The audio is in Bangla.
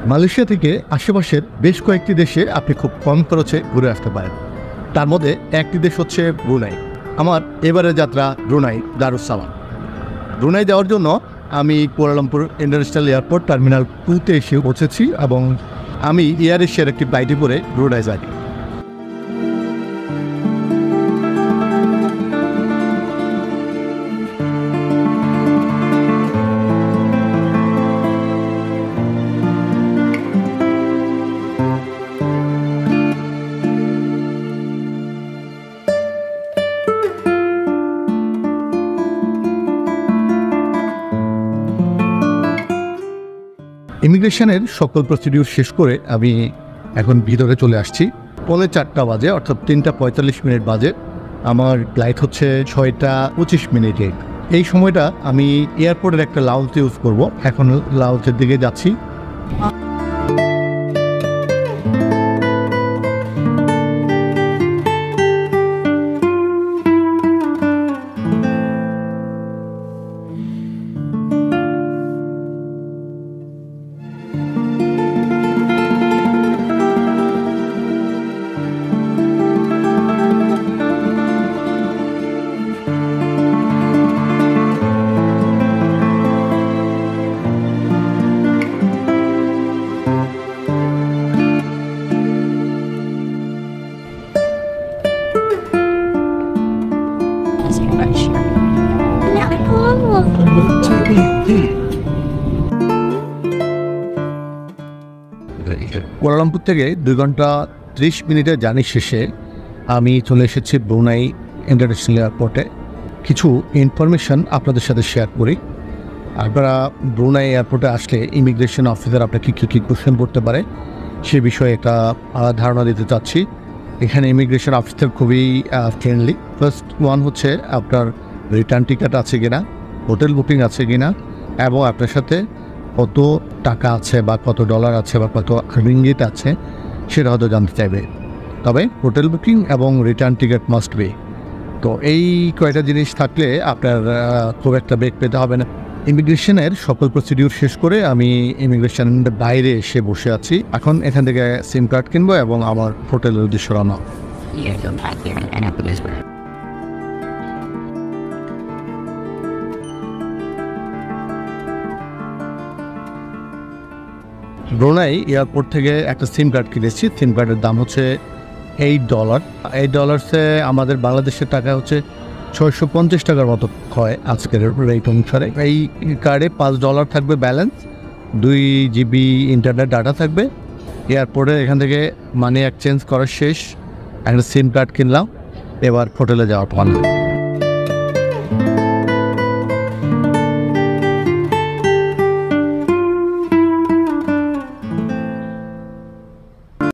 মালয়েশিয়া থেকে আশেপাশের বেশ কয়েকটি দেশে আপনি খুব কম খরচে ঘুরে আসতে পারেন। তার মধ্যে একটি দেশ হচ্ছে ব্রুনাই। আমার এবারের যাত্রা ব্রুনাই দারুসালাম। ব্রুনাই যাওয়ার জন্য আমি কুয়ালালামপুর ইন্টারন্যাশনাল এয়ারপোর্ট টার্মিনাল 2-তে এসে পৌঁছেছি এবং আমি এয়ার এশিয়ার একটি ফ্লাইটে করে ব্রুনাই যাই। ইমিগ্রেশনের সকল প্রসিডিউর শেষ করে আমি এখন ভিতরে চলে আসছি। 4:45 বাজে, অর্থাৎ 3:45 বাজে। আমার ফ্লাইট হচ্ছে 6:25। এই সময়টা আমি এয়ারপোর্টের একটা লাউঞ্জ ইউজ করব। এখন লাউঞ্জের দিকে যাচ্ছি। কুয়ালালামপুর থেকে 2 ঘন্টা 30 মিনিটের জার্নি শেষে আমি চলে এসেছি ব্রুনাই ইন্টারন্যাশনাল এয়ারপোর্টে। কিছু ইনফরমেশন আপনাদের সাথে শেয়ার করি। আপনারা ব্রুনাই এয়ারপোর্টে আসলে ইমিগ্রেশন অফিসার আপনাকে কী কোশ্চেন করতে পারে সে বিষয়ে একটা ধারণা দিতে চাচ্ছি। এখানে ইমিগ্রেশন অফিসার খুবই ফ্রেন্ডলি। ফার্স্ট ওয়ান হচ্ছে আপনার রিটার্ন টিকিট আছে কিনা, হোটেল বুকিং আছে কিনা, এবং আপনার সাথে কত টাকা আছে বা কত ডলার আছে বা কত রিঙ্গিট আছে সেটা হয়তো জানতে চাইবে। তবে হোটেল বুকিং এবং রিটার্ন টিকিট মাস্ট বি। তো এই কয়টা জিনিস থাকলে আপনার খুব একটা ব্রেক পেতে হবে না। ইমিগ্রেশনের সকল প্রসিডিউর শেষ করে আমি ইমিগ্রেশনের বাইরে এসে বসে আছি। এখন এখান থেকে সিম কার্ড কিনবো এবং আমার হোটেলের উদ্দেশ্যে রওনা। ব্রুনাই এয়ারপোর্ট থেকে একটা সিম কার্ড কিনেছি। সিম কার্ডের দাম হচ্ছে $8। $8 আমাদের বাংলাদেশের টাকা হচ্ছে 650 টাকার মতো হয় আজকের রেট অনুসারে। এই কার্ডে $5 থাকবে ব্যালেন্স, 2 GB ইন্টারনেট ডাটা থাকবে। এয়ারপোর্টে এখান থেকে মানি এক্সচেঞ্জ করা শেষ, একটা সিম কার্ড কিনলাম, এবার হোটেলে যাওয়ার পালা।